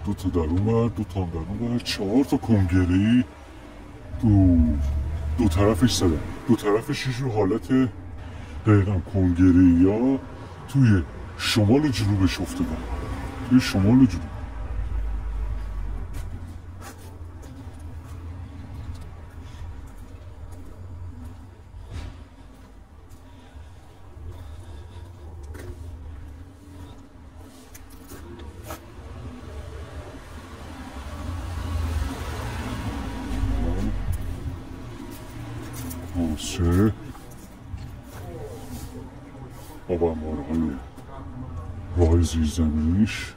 دو تا در اون ور، دو تا در اون ور، 4 تا کنگره‌ای دو طرفش زدن. دو طرفش رو حالت دقیقا کنگره‌ای ها توی شمال و جنوبش افتادن، توی شمال و جنوب. آسه آبانبارهای راه زیرزمینیش.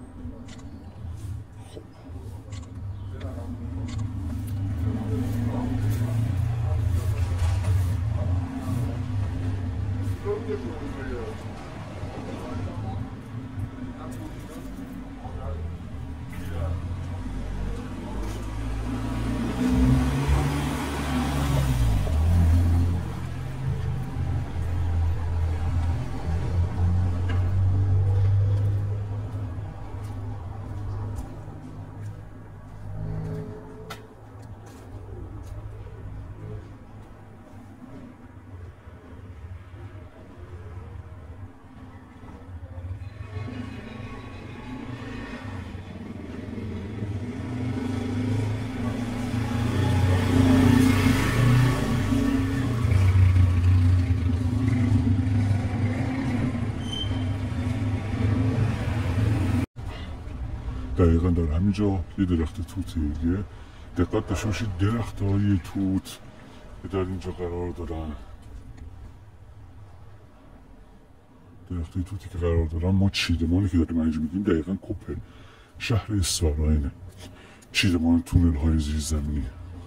دقیقا در همینجا یه درخت توتیه. دقت داشته باشید درخت های توت که در اینجا قرار دارن، درخت های توتی که قرار دارن، ما چیدمانی که داریم اینجا میگیم دقیقا کوپل شهر اصفهانه، چیدمان تونل های زیرزمینی.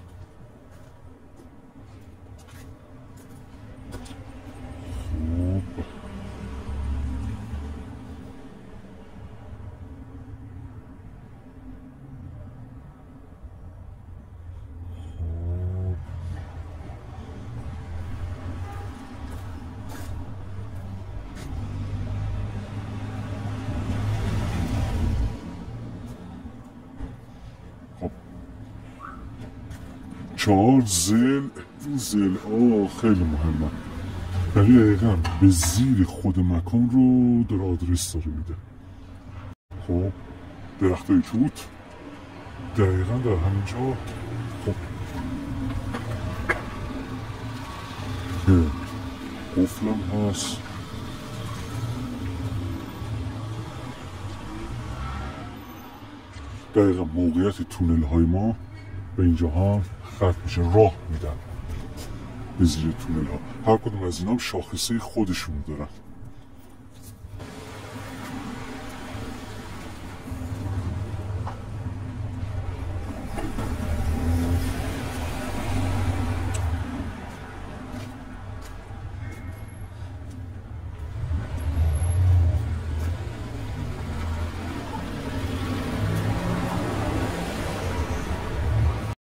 چهار زل خیلی مهمه، ولی دقیقا به زیر خود مکان رو در آدرس داره میده. خب درخت های توت دقیقا در همینجا. خب قفلم هست. دقیقا موقعیت تونل های ما به اینجا ها خط میشه، راه میدن به زیر تونل ها. هر کدوم از اینا هم شاخصه خودشون دارن.